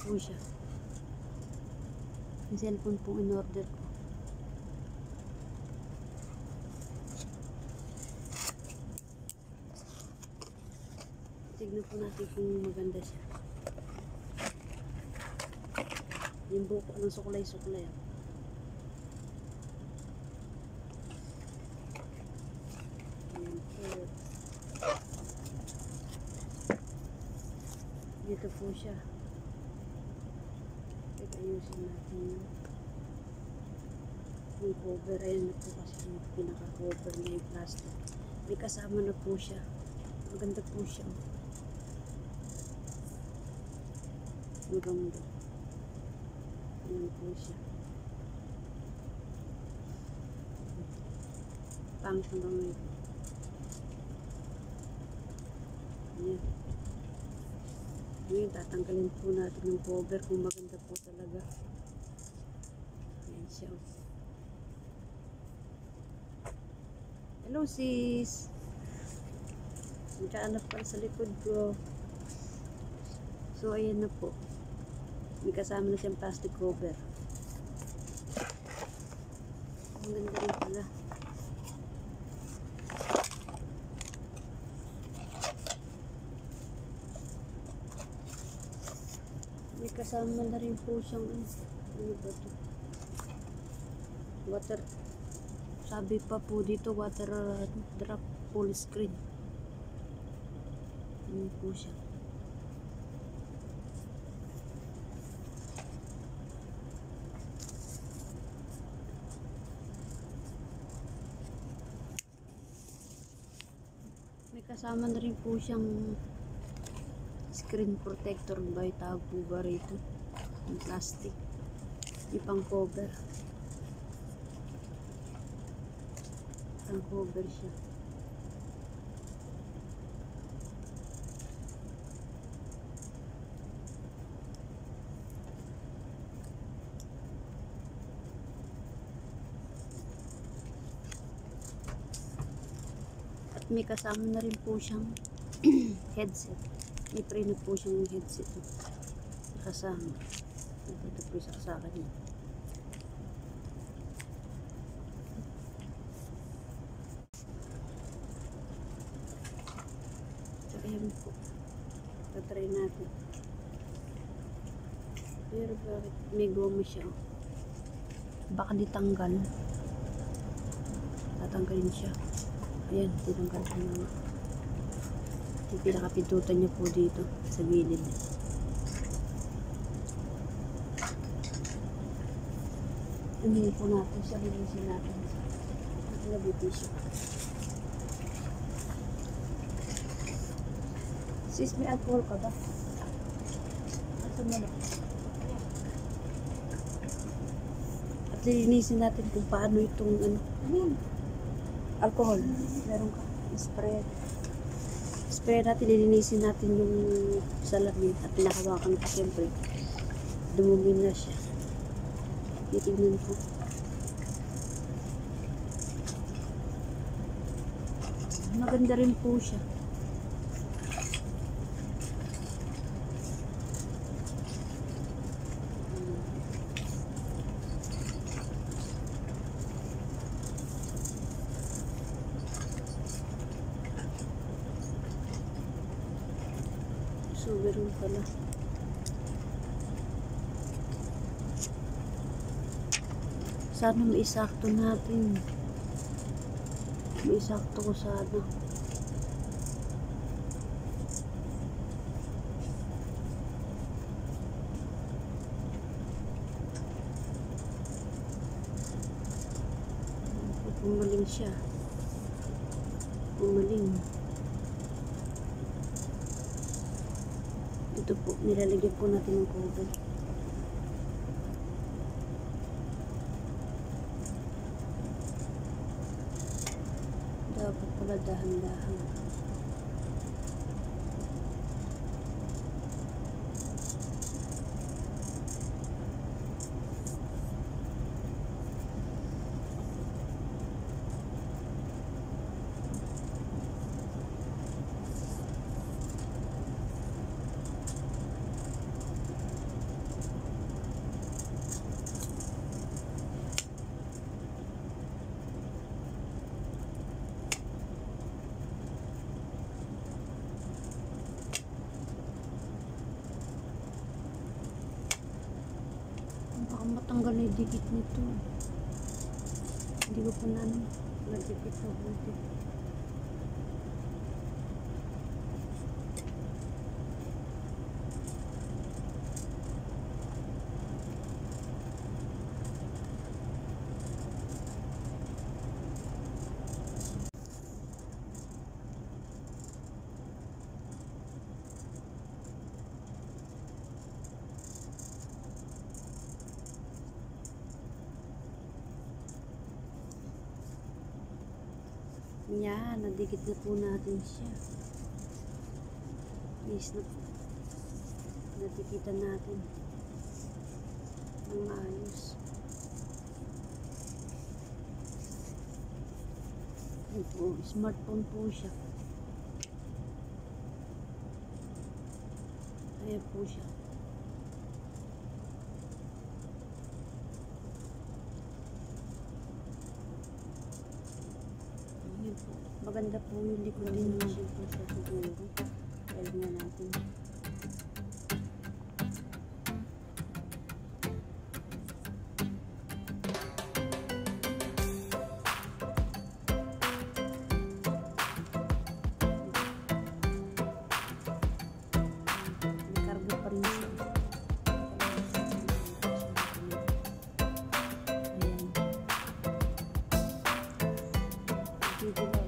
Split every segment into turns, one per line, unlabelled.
po siya. Yung cellphone po in-order ko. Tignan po natin kung maganda siya. Yung buko ng suklay-suklay. Ayan po. Dito po siya. Ayusin natin yung cover. Ayan na po kasi yung pinaka-cover na yung plastic. May kasama na po siya. Maganda po siya. Maganda. Ayan po siya. Pangit na lang ito. Ayan. Ngayon, tatanggalin po natin yung cover kung maganda po talaga. Ayan siya. Hello sis! Nandiyan na pala sa likod ko. So, ayan na po. May kasama na siyang plastic cover. Ang ganda rin pala. May kasama na rin po siyang ano ba ito? Water. Sabi pa po dito water drop full screen. Ano po siya? May kasama na rin po siyang screen protector ba yung tawag po ba rito? Yung plastic. Yung pang cover. Pang cover siya. At may kasama na rin po siyang headset. May pre na po siyang headset. Kasama. Ito po yung saksakan niya. So, ayan po. Tatry natin. Pero bakit may goma siya? Baka ditanggal. Tatanggalin siya. Ayan, tinanggal ko na. Yung pinakapintutan niya po dito sa gilid. Hindi po natin siya, linisin natin. Nabuti siya. Sis, may alcohol ka ba? Asa mo na? At linisin natin kung paano itong ano. Alcohol. Meron ka. Spray. Spray natin, lilinisin natin yung salamin at pinakawakan ko siyempre. Dumumi na siya. Titignan ko. Maganda rin po siya. So, meron pala. Sana maisakto natin. Maisakto ko sana. Pumaling siya. Pumaling. Ito po, nilalagyan po natin ng cover. Dapat pala dahan-dahan. natanggal na yung dikit nito. Hindi ko pa na nagdikit na buti. Yan, nadikit na po natin siya. Please na po. Nadikitan natin ng ayos. Yan po, smartphone po siya. Ayan po siya. Maganda po yung likod din siya po siya siguro. Kaya nga natin. Nakarga pa rin siya. Ayan. Dito na.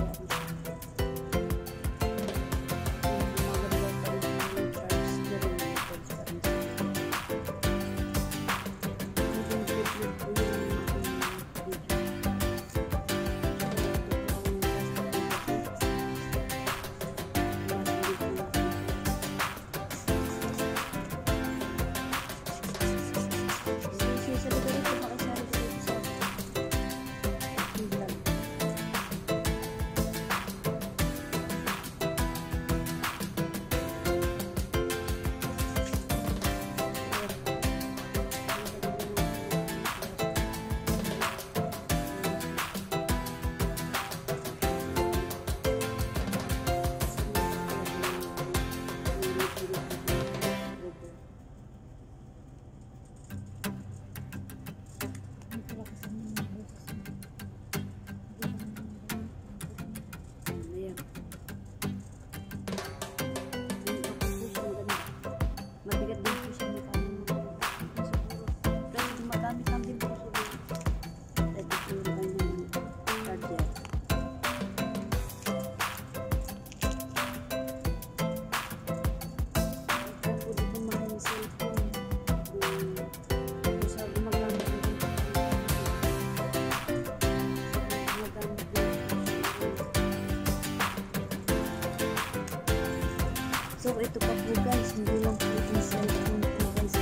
Mabigat din po siya siguro. Pero gumagamit lang din po siguro. Ito po yung kanyang charger. Ito po dito mahal yung cellphone. Kung sa gumagamit din po siya. Gumagamit din po siya. So ito pa po guys, hindi lang po yung cellphone po guys.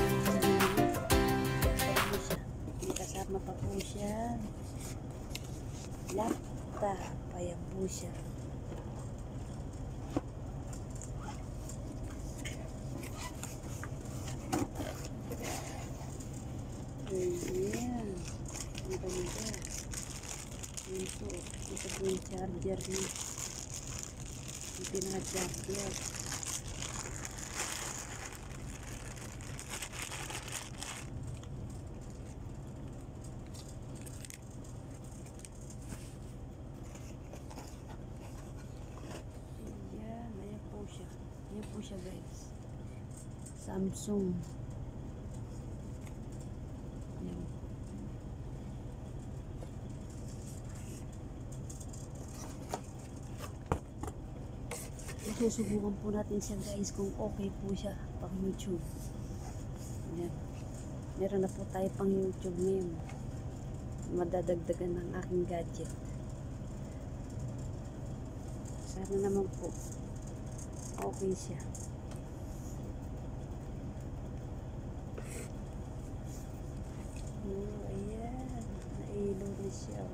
May kasama pa po siya. Laptop. Ayan po siya. Ayan. Ang ganda. Ayan po. Ito po yung charger niya. Yung pinaka-charger. Ayan po siya guys. Samsung. Ayan. Susubukan po natin siya guys kung okay po siya pang YouTube. Ayan. Meron na po tayo pang YouTube ngayon. Madadagdagan ng aking gadget. Sana naman po okay siya. Oh, ayan. Nailo na siya.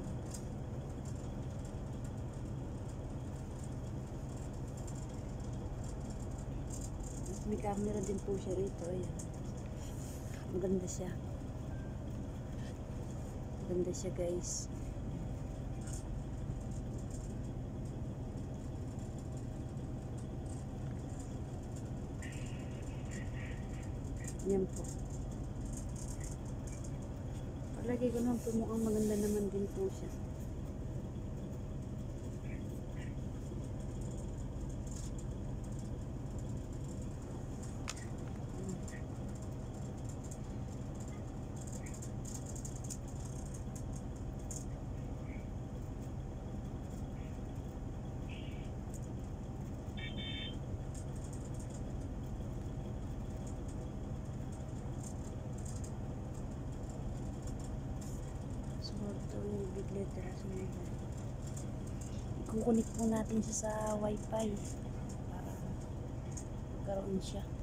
May camera din po siya rito. Ayan. Maganda siya. Maganda siya guys. Yan po. Lagay ko naman po mukhang maganda naman din po siya. Ito yung big letter. Ikukunik po natin siya sa wifi para magkaroon siya.